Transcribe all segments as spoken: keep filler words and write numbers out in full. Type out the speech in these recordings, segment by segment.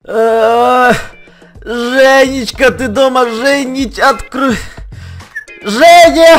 Женечка, ты дома? Женич, открой. Женя!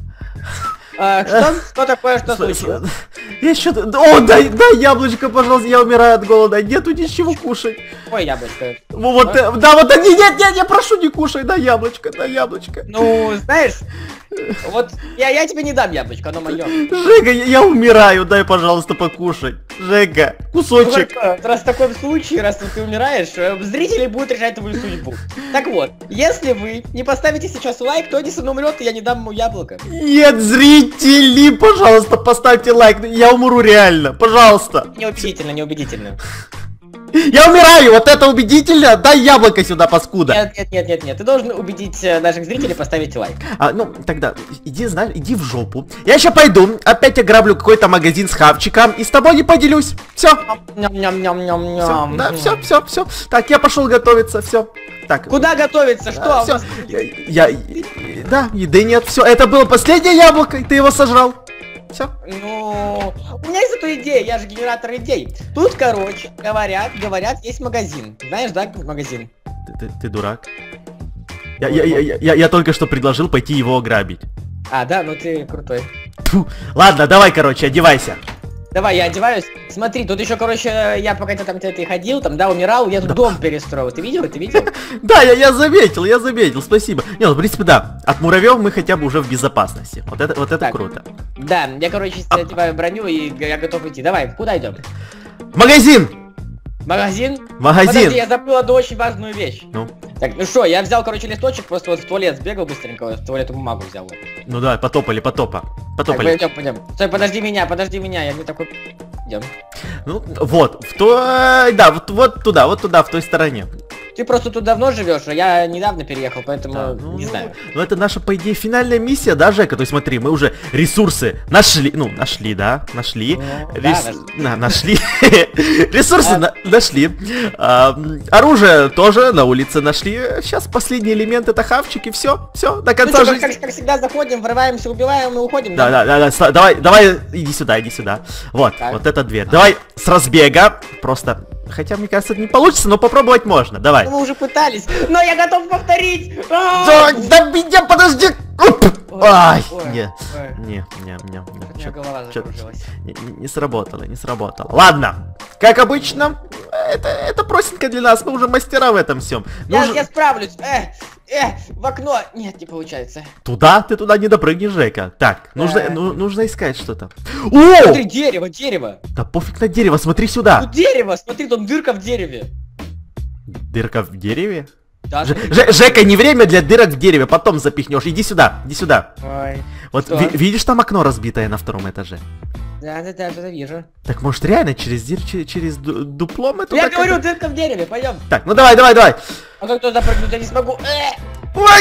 А, что? Что такое, что случилось? Я что-то... О, дай, дай яблочко, пожалуйста, я умираю от голода. Нету ничего кушать. Ой, яблочко. Вот, а? Да, вот, нет, нет, нет, я прошу, не кушай, дай яблочко, дай яблочко. Ну, знаешь, вот я, я тебе не дам яблочко, оно мое. Жека, я, я умираю, дай, пожалуйста, покушать. Жека, кусочек. Ну, раз в таком случае, раз ты умираешь, зрители будут решать твою судьбу. Так вот, если вы не поставите сейчас лайк, то Эдисон умрет, и я не дам ему яблоко. Нет, зрители, пожалуйста, поставьте лайк, я умру реально, пожалуйста. Неубедительно, неубедительно. Я умираю, вот это убедительно, дай яблоко сюда, паскуда. Нет, нет, нет, нет, нет, ты должен убедить наших зрителей поставить лайк. А, ну, тогда, иди, знаешь, иди в жопу. Я сейчас пойду, опять ограблю какой-то магазин с хавчиком и с тобой не поделюсь. Все. Ням-ням-ням-ням-ням. Да, все, все, все. Так, я пошел готовиться, все. Так. Куда готовиться? Что? Все. Я, я, да, еды нет, все. Это было последнее яблоко, и ты его сожрал. Все. Ну, у меня есть зато идея, я же генератор идей. Тут, короче, говорят, говорят, есть магазин. Знаешь, да, магазин? Ты, ты, ты дурак. Я, я, я, я, я только что предложил пойти его ограбить. А, да, ну ты крутой. Фу. Ладно, давай, короче, одевайся. Давай, я одеваюсь. Смотри, тут еще, короче, я пока ты там ты ходил, там, да, умирал, я тут да. дом перестроил. Ты видел, ты видел? Да, я, я заметил, я заметил, спасибо. Не, ну, в принципе, да, от муравьев мы хотя бы уже в безопасности. Вот это, вот это так, круто. Да, я, короче, а... одеваю броню и я готов идти. Давай, куда идем? Магазин! Магазин? Магазин! Подожди, я забыл одну очень важную вещь. Ну? Так, ну что, я взял, короче, листочек, просто вот в туалет сбегал быстренько, в туалетную бумагу взял. Ну да, потопали, потопа. Потопали. Так, пойдем, пойдем. Стой, подожди меня, подожди меня, я не такой... Идем. Ну, вот, в то... Да, вот, вот туда, вот туда, в той стороне. Ты просто тут давно живешь, а я недавно переехал, поэтому да, ну, не знаю. Ну это наша, по идее, финальная миссия, да, Жека? То есть смотри, мы уже ресурсы нашли, ну, нашли, да, нашли. Ну, Рес... да, на, нашли. Ресурсы нашли. Оружие тоже на улице нашли. Сейчас последний элемент это хавчик и все, все, до конца жизни. Как всегда заходим, врываемся, убиваем и уходим. Да, да, да, да, давай, давай, иди сюда, иди сюда. Вот, вот эта дверь. Давай с разбега, просто... Хотя, мне кажется, это не получится, но попробовать можно. Давай. Мы уже пытались, но я готов повторить. Да, да меня, подожди. Ай, не, не, не, не, не. Голова закружилась. Не сработало, не сработало. Ладно, как обычно, это, это простенько для нас, мы уже мастера в этом всем. Я, я справлюсь. Э, э, в окно. Нет, не получается. Туда? Ты туда не допрыгнешь, Жека. Так, нужно, ну, нужно искать что-то. О! Смотри, дерево, дерево. Да пофиг на дерево, смотри сюда. Тут дерево, смотри, там дырка в дереве. Дырка в дереве? Да, Ж, Ж, Жека, не время для дырок в дереве, потом запихнешь. Иди сюда, иди сюда. Ой, вот ви, видишь там окно разбитое на втором этаже? Да, да, да, да, вижу. Так может реально через через, через дупло мы туда... Я говорю, дырка в дереве, пойдем. Так, ну давай, давай, давай. А как туда запрыгнуть, я не смогу. Э! Ой!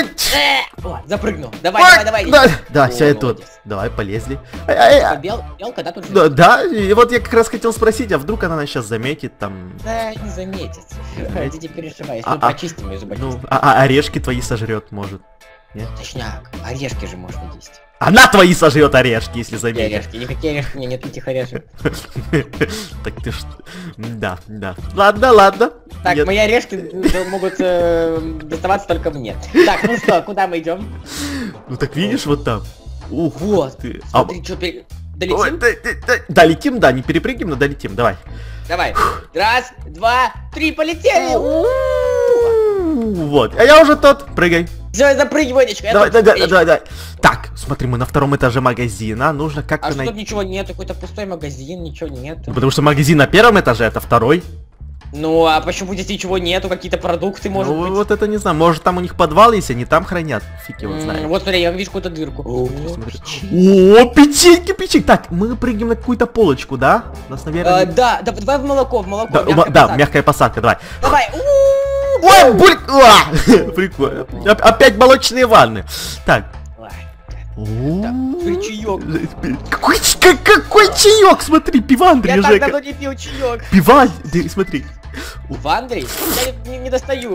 О, запрыгнул. Давай, Ой, давай, давай. Да, да О, все, я тут. Давай, полезли. А, а, а. Бел, белка, да, тут же? Да, да, и вот я как раз хотел спросить, а вдруг она нас сейчас заметит там... Да, не заметит. Ты не переживай, если а, мы почистим ее зубочистку. Ну, а, а орешки твои сожрет, может. Нет? Точняк, орешки же можно есть. Она твои сожрет орешки, если заметит. Орешки, никакие орешки, мне нет этих орешек. Так ты что? Да, да. Ладно, ладно. Так, мои орешки могут доставаться только мне. Так, ну что, куда мы идем? Ну так видишь, вот там. Ух, вот ты. Смотри, что, долетим? Да, летим, да, не перепрыгнем, но долетим, давай. Давай. Раз, два, три, полетели. Вот, а я уже тот, прыгай. Все, запрыгивай, Нечка. Давай, давай, давай, давай. Так, смотри, мы на втором этаже магазина, нужно как-то найти... А что тут ничего нет, какой-то пустой магазин, ничего нет. Потому что магазин на первом этаже, это второй. Ну, а почему здесь ничего нету, какие-то продукты, может ну, быть? Вот это не знаю, может там у них подвал, если они там хранят, фиг его знает. Вот смотри, я вижу какую-то дырку. О, О, печеньки, печеньки. Так, мы прыгнем на какую-то полочку, да? У нас, наверное... А, да, да, давай в молоко, в молоко, да, мягкая да, посадка. мягкая посадка, давай. Давай. Ой, буль... Прикольно. Опять молочные ванны. Так. Чаек. Какой, какой чаек? Смотри, пивандри, Я Жека. так давно не пил чаек. Пивандри, смотри. Вандри? Я не, не, не достаю.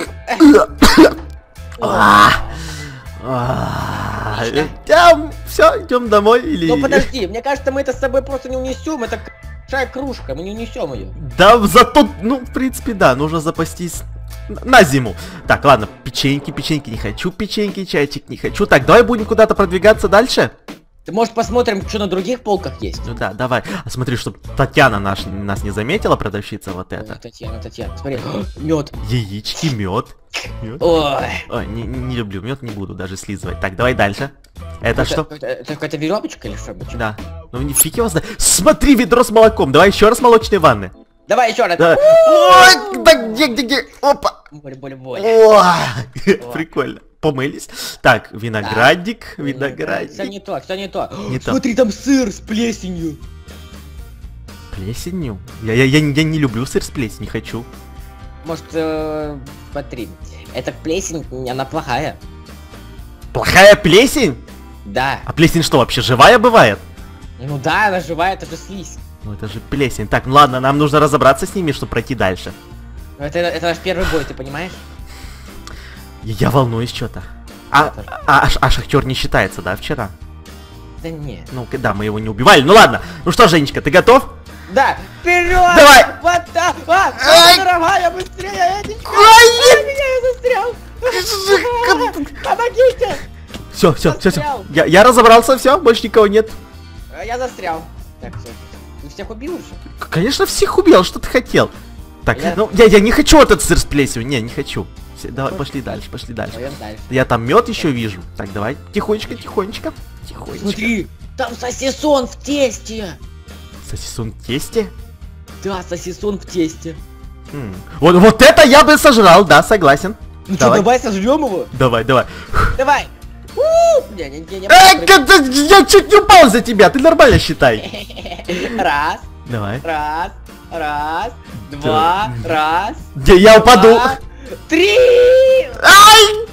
Все, идем домой или... Ну подожди, мне кажется, мы это с собой просто не унесем. Это большая кружка, мы не унесем ее. Да, зато, ну, в принципе, да, нужно запастись на зиму. Так, ладно, печеньки, печеньки не хочу, печеньки, чайчик не хочу. Так, давай будем куда-то продвигаться дальше. Ты, может, посмотрим, что на других полках есть? Ну да, давай. А смотри, чтобы Татьяна наш, нас не заметила, продавщица, вот это. Ой, Татьяна, Татьяна, смотри, мед. Яички, мед. Ой. Ой, не, не люблю мед, не буду даже слизывать. Так, давай дальше. Это, это что? Это, это какая-то веревочка или что? Да. Ну не фиг его знает. Смотри, ведро с молоком. Давай еще раз молочные ванны. Давай еще раз. Да. Ой, да где, где, где? Опа. Боль, боль, боль. Прикольно. Помылись. Так, виноградик, виноградик. Все не то, все не то. Не то. Смотри, там сыр с плесенью. Плесенью? Я, я, я, я не люблю сыр с плесенью, не хочу. Может, э, смотри, эта плесень, она плохая. Плохая плесень? Да. А плесень что, вообще живая бывает? Ну да, она живая, это же слизь. Ну это же плесень. Так, ну ладно, нам нужно разобраться с ними, чтобы пройти дальше. Ну это, это наш первый бой, ты понимаешь? Я волнуюсь что-то. А, а, а, а шахтер не считается, да, вчера? Да не. Ну, да, мы его не убивали. Ну ладно. Ну что, Женечка, ты готов? Да, вперед! Давай! Вот так! А, Ай! дорогая, быстрее, Эдичка! Ай! Ай, меня я застрял! Помогите! Все, все, все, все. Застрял. Я, я разобрался, все, больше никого нет. А, Я застрял. Так, все. Ты всех убил уже? К- Конечно, всех убил, что ты хотел. Так, Я- ну, я, я не хочу этот сыр с плесенью, не, не хочу. Все, давай, пошли дальше, пошли дальше. Пойдем дальше. Я там мед еще вижу. Так, давай, тихонечко, тихонечко, тихонечко. Смотри, там сосисон в тесте. Сосисон в тесте? Да, сосисон в тесте. М, Вот, вот это я бы сожрал, да, согласен. Ну Давай. что, давай сожрем его? Давай, давай. Давай. У, Не, не, не, не. Эй, как-то я чуть не упал за тебя, ты нормально считай. Раз, Давай. раз, раз, два, раз. Где я упаду? два, Три! Ай!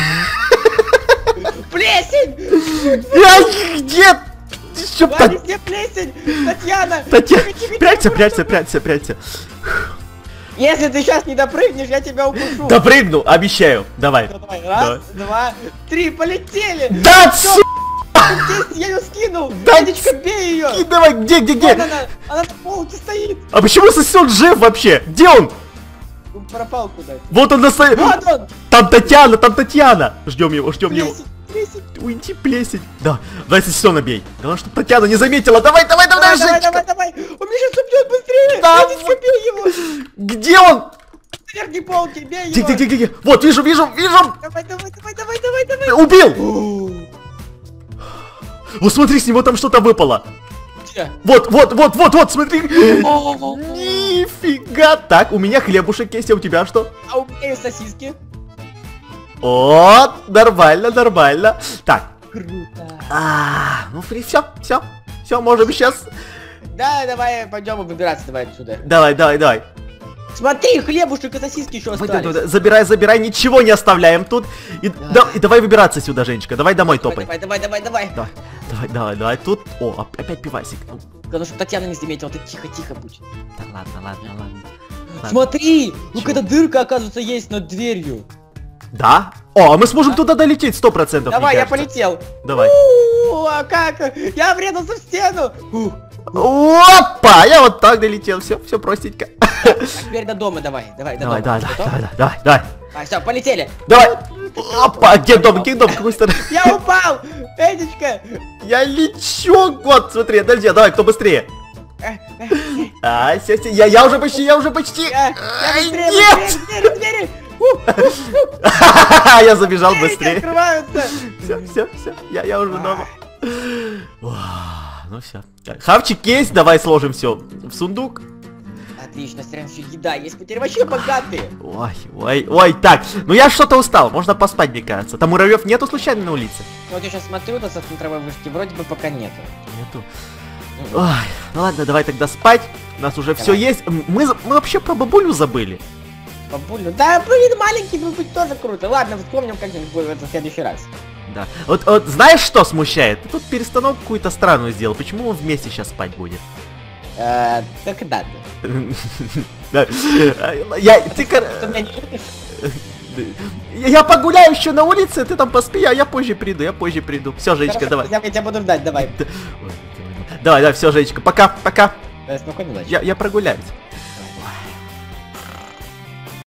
Плесень! Ай, где? Чтоб Ваня, так- где плесень? Татьяна! Татьяна, тихо, тихо, прячься, тихо, прячься, тихо. прячься, прячься. Если ты сейчас не допрыгнешь, я тебя укушу. Допрыгну, обещаю. Давай. Ну, давай, раз, два, три, полетели! Да, су... Здесь я ее скинул! Да, Эдичка, бей ее! И давай, где, где, Вон где? она, она на полке стоит! А почему сосед жив вообще? Где он? Он пропал куда-то. Вот он настоит. Вот он! Там Татьяна, там Татьяна. Ждем его, ждем его. Плесень, плесень! Уйди, плесень. Да, давай сосед бей. Главное, чтобы Татьяна не заметила. Давай, давай, давай, Давай, давай, Женечка. давай, давай! Он меня сейчас убьет быстрее! Да, Эдичка, бей его! Где он? На верхней полке, бей Где, его! где, где, где? Вот, вижу, вижу, вижу. Давай, давай, давай, давай, давай, давай! Убил. Вот смотри, с него там что-то выпало. Где? Вот, вот, вот, вот, вот, смотри. О, Нифига. Так, у меня хлебушек есть, а у тебя что? А у меня есть сосиски. О, нормально, нормально. Так. Круто. А, ну, фри, все, все, все, можем сейчас. Да, давай, пойдем выбираться, давай отсюда. Давай, давай, давай. Смотри, хлебушек и сосиски еще Давай, остались. давай, давай, забирай, забирай, ничего не оставляем тут. И, Да. да, и давай выбираться сюда, Женечка. Давай домой Давай, топай. давай, давай, давай, давай. Давай, давай, давай, давай. Тут. О, оп- опять пивасик. Ну, Главное, чтобы Татьяна не заметила, ты тихо-тихо будь. да ладно, ладно, ладно. Ладно. Смотри, ну Чего? какая дырка, оказывается, есть над дверью. Да? О, а мы сможем туда долететь сто процентов. Давай, мне я кажется. полетел. Давай. У, а как? Я врезался в стену. Ух. Опа! Я вот так долетел. Все, все простенько. А теперь до дома давай, давай, до Давай, дома. давай, давай, Готов? давай, давай, давай. А, все, полетели. Давай. Опа, где дом, где дом, с какой стороны? Я упал! Эдичка! Я лечу, вот, смотри, подожди, давай, кто быстрее? Э, э, э, А, все, все, я, я уже почти, я уже почти. Я, я Ай, быстрее, нет! быстрее, двери, двери! Ух, Я забежал двери не быстрее. открываются! Все, все, все, я, я уже дома. Уah, ну все. Хавчик есть, давай сложим все в сундук. Отлично, все равно еще еда есть, мы теперь вообще богатые. Ой, ой, ой, так, ну я что-то устал, можно поспать, мне кажется. Там муравьев нету случайно на улице? Вот я сейчас смотрю на центровой вышки, вроде бы пока нету. Нету. Ой, ну ладно, давай тогда спать. У нас уже все Давай. есть. М, Мы, за- мы вообще про бабулю забыли. Бабулю, да, блин, маленький был быть тоже круто. Ладно, вспомним как-нибудь будет это в следующий раз. Да. Вот, вот знаешь, что смущает? Ты тут перестановку какую-то странную сделал. Почему он вместе сейчас спать будет? Э, так да. Да. Я, ты, кор- Ты меня не любишь? я погуляю еще на улице, ты там поспи, а я позже приду, я позже приду. Все, Женечка, Хорошо, давай. Я, я тебя буду ждать, давай. Ой, Давай, давай, все, Женечка, пока, пока. Да, ну-ка, удачи. Я, я прогуляюсь.